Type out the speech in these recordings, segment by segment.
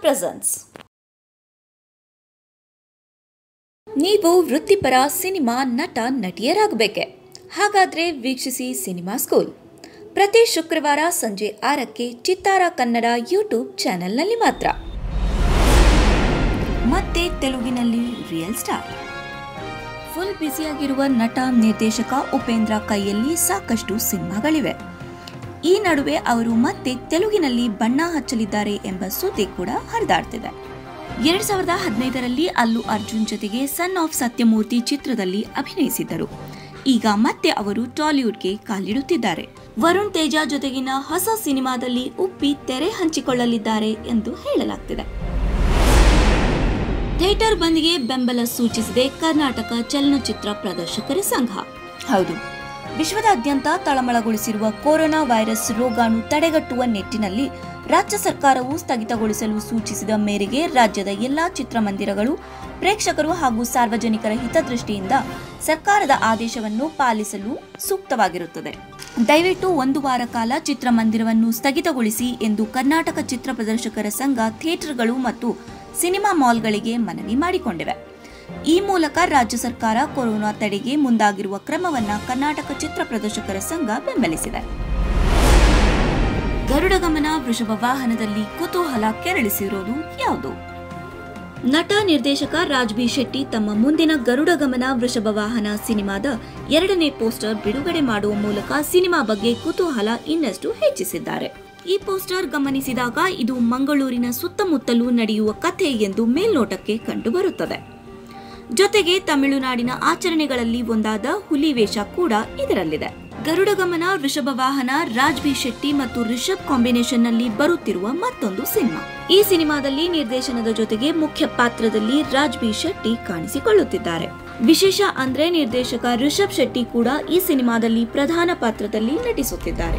presents. ನೀವು ವೃತ್ತಿಪರ cinema ನಟ ನಟಿಯರಾಗಬೇಕೆ? ಹಾಗಾದ್ರೆ ವೀಕ್ಷಿಸಿ ಸಿನಿಮಾ ಸ್ಕೂಲ್. ಪ್ರತಿ ಶುಕ್ರವಾರ ಸಂಜೆ 6ಕ್ಕೆ ಚಿತ್ತಾರ ಕನ್ನಡ ಯೂಟ್ಯೂಬ್ ಚಾನೆಲ್ನಲ್ಲಿ ಮಾತ್ರ. ಮತ್ತೆ ತೆಲುಗಿನಲ್ಲಿ ರಿಯಲ್ ಸ್ಟಾರ್. ಫುಲ್ ಬ್ಯುಸಿಯಾಗಿರುವ ನಟ ನಿರ್ದೇಶಕ ಉಪೇಂದ್ರ ಕೈಯಲ್ಲಿ ಸಾಕಷ್ಟು ಸಿನಿಮಾಗಳಿವೆ. ಈ ನಡುವೆ ಅವರು ಮತ್ತೆ ತೆಲುಗಿನಲ್ಲಿ ಬಣ್ಣ ಹಚ್ಚಲಿದ್ದಾರೆ ಎಂಬ ಸುದ್ದಿ ಕೂಡ ಹರಿದಾಡ್ತಿದೆ. 2015ರಲ್ಲಿ ಅಲ್ಲು ಅರ್ಜುನ್ ಜೊತೆಗೆ ಸನ್ ಆಫ್ ಸತ್ಯಮೂರ್ತಿ ಚಿತ್ರದಲ್ಲಿ ಅಭಿನಯಿಸಿದ್ದರು. ಈಗ ಮತ್ತೆ ಅವರು ಟಾಲಿವುಡ್ಗೆ ಕಾಲಿಡುತ್ತಿದ್ದಾರೆ. ವರುಣ್ ತೇಜ ಜೊತೆಗಿನ ಹೊಸ ಸಿನಿಮಾದಲ್ಲಿ ಉಪ್ಪಿ ತೆರೆ ಹಂಚಿಕೊಳ್ಳಲಿದ್ದಾರೆ ಎಂದು ಹೇಳಲಾಗ್ತಿದೆ. ಥಿಯೇಟರ್ ಬಂದ್ಗೆ ಬೆಂಬಲ ಸೂಚಿಸಿದೆ ಕರ್ನಾಟಕ ಚಲನಚಿತ್ರ ಪ್ರದರ್ಶಕರ ಸಂಘ. ಹೌದು, ವಿಶ್ವದಾದ್ಯಂತ ತಳಮಳಗೊಳಿಸಿರುವ ಕೊರೋನಾ ವೈರಸ್ ರೋಗಾಣು ತಡೆಗಟ್ಟುವ ನಿಟ್ಟಿನಲ್ಲಿ ರಾಜ್ಯ ಸರ್ಕಾರವು ಸ್ಥಗಿತಗೊಳಿಸಲು ಸೂಚಿಸಿದ ಮೇರೆಗೆ ರಾಜ್ಯದ ಎಲ್ಲಾ ಚಿತ್ರಮಂದಿರಗಳು ಪ್ರೇಕ್ಷಕರು ಹಾಗೂ ಸಾರ್ವಜನಿಕರ ಹಿತದೃಷ್ಟಿಯಿಂದ ಸರ್ಕಾರದ ಆದೇಶವನ್ನು ಪಾಲಿಸಲು ಸೂಕ್ತವಾಗಿರುತ್ತದೆ. ದಯವಿಟ್ಟು 1 ವಾರ ಕಾಲ ಚಿತ್ರಮಂದಿರವನ್ನು ಸ್ಥಗಿತಗೊಳಿಸಿ ಎಂದು ಕರ್ನಾಟಕ ಚಿತ್ರ ಪ್ರದರ್ಶಕರ ಸಂಘ ಥಿಯೇಟರ್ಗಳು ಮತ್ತು ಸಿನಿಮಾ ಮಾಲ್ಗಳಿಗೆ ಮನವಿ ಮಾಡಿಕೊಂಡಿವೆ. ಈ ಮೂಲಕ ರಾಜ್ಯ ಸರ್ಕಾರ ಕೊರೋನಾ ತಡೆಗೆ ಮುಂದಾಗಿರುವ ಕ್ರಮವನ್ನು ಕರ್ನಾಟಕ ಚಿತ್ರ ಪ್ರದರ್ಶಕರ ಸಂಘ ಬೆಂಬಲಿಸಿದೆ. ಗರುಡ ಗಮನ ವೃಷಭ ವಾಹನದಲ್ಲಿ ಕುತೂಹಲ ಕೆರಳಿಸಿರೋದು ಯಾವುದು? ನಟ ನಿರ್ದೇಶಕ ರಾಜ್ ಬಿ ಶೆಟ್ಟಿ ತಮ್ಮ ಮುಂದಿನ ಗರುಡ ಗಮನ ವೃಷಭ ವಾಹನ ಸಿನಿಮಾದ 2ನೇ ಪೋಸ್ಟರ್ ಬಿಡುಗಡೆ ಮಾಡುವ ಮೂಲಕ ಸಿನಿಮಾ ಬಗ್ಗೆ ಕುತೂಹಲ ಇನ್ನಷ್ಟು ಹೆಚ್ಚಿಸಿದ್ದಾರೆ. ಈ ಪೋಸ್ಟರ್ ಗಮನಿಸಿದಾಗ ಇದು ಮಂಗಳೂರಿನ ಸುತ್ತಮುತ್ತಲೂ ನಡೆಯುವ ಕಥೆ ಎಂದು ಮೇಲ್ನೋಟಕ್ಕೆ ಕಂಡುಬರುತ್ತದೆ. ಜೊತೆಗೆ ತಮಿಳುನಾಡಿನ ಆಚರಣೆಗಳಲ್ಲಿ ಒಂದಾದ ಹುಲಿ ವೇಷ ಕೂಡ ಇದರಲ್ಲಿದೆ. ಗರುಡ ಗಮನ ವೃಷಭ ವಾಹನ ರಾಜ್ ಬಿ ಶೆಟ್ಟಿ ಮತ್ತು ರಿಷಬ್ ಕಾಂಬಿನೇಷನ್ ನಲ್ಲಿ ಬರುತ್ತಿರುವ ಮತ್ತೊಂದು ಸಿನಿಮಾ. ಈ ಸಿನಿಮಾದಲ್ಲಿ ನಿರ್ದೇಶನದ ಜೊತೆಗೆ ಮುಖ್ಯ ಪಾತ್ರದಲ್ಲಿ ರಾಜ್ ಬಿ ಶೆಟ್ಟಿ ಕಾಣಿಸಿಕೊಳ್ಳುತ್ತಿದ್ದಾರೆ. ವಿಶೇಷ ಅಂದ್ರೆ ನಿರ್ದೇಶಕ ರಿಷಬ್ ಶೆಟ್ಟಿ ಕೂಡ ಈ ಸಿನಿಮಾದಲ್ಲಿ ಪ್ರಧಾನ ಪಾತ್ರದಲ್ಲಿ ನಟಿಸುತ್ತಿದ್ದಾರೆ.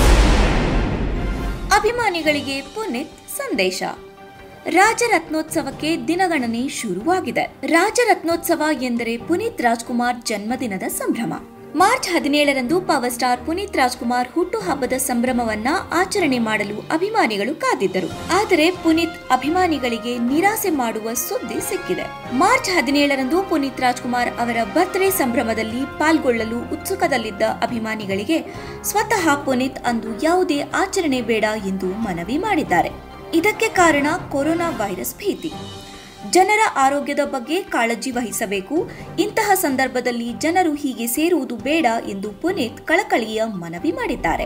ಅಭಿಮಾನಿಗಳಿಗೆ ಪುನೀತ್ ಸಂದೇಶ. ರಾಜರತ್ನೋತ್ಸವಕ್ಕೆ ದಿನಗಣನೆ ಶುರುವಾಗಿದೆ. ರಾಜರತ್ನೋತ್ಸವ ಎಂದರೆ ಪುನೀತ್ ರಾಜ್ಕುಮಾರ್ ಜನ್ಮದಿನದ ಸಂಭ್ರಮ. ಮಾರ್ಚ್ 17ರಂದು ಪವರ್ ಸ್ಟಾರ್ ಪುನೀತ್ ರಾಜ್ಕುಮಾರ್ ಹುಟ್ಟುಹಬ್ಬದ ಸಂಭ್ರಮವನ್ನ ಆಚರಣೆ ಮಾಡಲು ಅಭಿಮಾನಿಗಳು ಕಾದಿದ್ದರು. ಆದರೆ ಪುನೀತ್ ಅಭಿಮಾನಿಗಳಿಗೆ ನಿರಾಸೆ ಮಾಡುವ ಸುದ್ದಿ ಸಿಕ್ಕಿದೆ. ಮಾರ್ಚ್ 17ರಂದು ಪುನೀತ್ ರಾಜ್ಕುಮಾರ್ ಅವರ ಬರ್ತ್ಡೇ ಸಂಭ್ರಮದಲ್ಲಿ ಪಾಲ್ಗೊಳ್ಳಲು ಉತ್ಸುಕದಲ್ಲಿದ್ದ ಅಭಿಮಾನಿಗಳಿಗೆ ಸ್ವತಃ ಪುನೀತ್ ಅಂದು ಯಾವುದೇ ಆಚರಣೆ ಬೇಡ ಎಂದು ಮನವಿ ಮಾಡಿದ್ದಾರೆ. ಇದಕ್ಕೆ ಕಾರಣ ಕೊರೋನಾ ವೈರಸ್ ಭೀತಿ. ಜನರ ಆರೋಗ್ಯದ ಬಗ್ಗೆ ಕಾಳಜಿ ವಹಿಸಬೇಕು. ಇಂತಹ ಸಂದರ್ಭದಲ್ಲಿ ಜನರು ಹೀಗೆ ಸೇರುವುದು ಬೇಡ ಎಂದು ಪುನೀತ್ ಕಳಕಳಿಯ ಮನವಿ ಮಾಡಿದ್ದಾರೆ.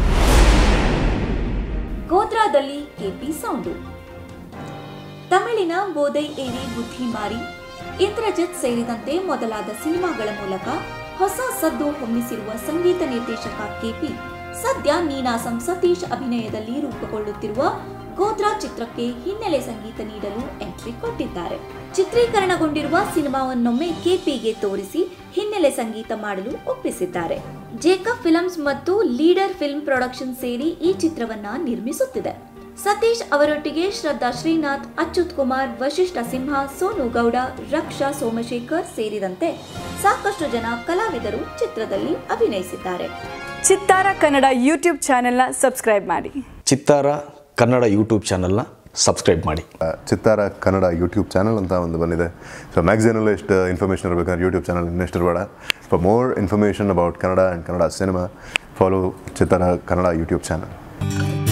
ಗೋಧ್ರಾದಲ್ಲಿ ಕೆಪಿ ಸೌಂಡು. ತಮಿಳಿನ ಬೋಧೈ ಏರಿ ಬುದ್ಧಿಮಾರಿ, ಇಂದ್ರಜಿತ್ ಸೇರಿದಂತೆ ಮೊದಲಾದ ಸಿನಿಮಾಗಳ ಮೂಲಕ ಹೊಸ ಸದ್ದು ಹೊಮ್ಮಿಸಿರುವ ಸಂಗೀತ ನಿರ್ದೇಶಕ ಕೆಪಿ ಸದ್ಯ ನೀನಾಸಂ ಸತೀಶ್ ಅಭಿನಯದಲ್ಲಿ ರೂಪುಗೊಳ್ಳುತ್ತಿರುವ ಗೋಧ್ರಾ ಚಿತ್ರಕ್ಕೆ ಹಿನ್ನೆಲೆ ಸಂಗೀತ ನೀಡಲು ಎಂಟ್ರಿ ಕೊಟ್ಟಿದ್ದಾರೆ. ಚಿತ್ರೀಕರಣಗೊಂಡಿರುವ ಸಿನಿಮಾವನ್ನೊಮ್ಮೆ ಕೆಪಿಗೆ ತೋರಿಸಿ ಹಿನ್ನೆಲೆ ಸಂಗೀತ ಮಾಡಲು ಒಪ್ಪಿಸಿದ್ದಾರೆ. ಜೇಕಬ್ ಫಿಲ್ಮ್ಸ್ ಮತ್ತು ಲೀಡರ್ ಫಿಲ್ಮ್ ಪ್ರೊಡಕ್ಷನ್ ಸೇರಿ ಈ ಚಿತ್ರವನ್ನ ನಿರ್ಮಿಸುತ್ತಿದೆ. ಸತೀಶ್ ಅವರೊಟ್ಟಿಗೆ ಶ್ರದ್ಧಾ ಶ್ರೀನಾಥ್, ಅಚ್ಯುತ್ ಕುಮಾರ್, ವಶಿಷ್ಠ ಸಿಂಹ, ಸೋನು ಗೌಡ, ರಕ್ಷಾ ಸೋಮಶೇಖರ್ ಸೇರಿದಂತೆ ಸಾಕಷ್ಟು ಜನ ಕಲಾವಿದರು ಚಿತ್ರದಲ್ಲಿ ಅಭಿನಯಿಸಿದ್ದಾರೆ. ಚಿತ್ತಾರ ಕನ್ನಡ ಯೂಟ್ಯೂಬ್ ಚಾನೆಲ್ನ ಸಬ್ಸ್ಕ್ರೈಬ್ ಮಾಡಿ. ಚಿತ್ತಾರ ಕನ್ನಡ ಯೂಟ್ಯೂಬ್ ಚಾನಲ್ನ ಸಬ್ಸ್ಕ್ರೈಬ್ ಮಾಡಿ. ಚಿತ್ತಾರ ಕನ್ನಡ ಯೂಟ್ಯೂಬ್ ಚಾನಲ್ ಅಂತ ಒಂದು ಬಂದಿದೆ. ಸೊ ಮ್ಯಾಗ್ಝಿನಲ್ಲಿ ಎಷ್ಟು ಇನ್ಫಾರ್ಮೇಷನ್ ಇರಬೇಕಂದ್ರೆ ಯೂಟ್ಯೂಬ್ ಚಾನಲ್ ಇನ್ನೆಷ್ಟು ಇರಬೇಡ. For more information about Kannada and Kannada cinema, follow Chittara Kannada YouTube channel.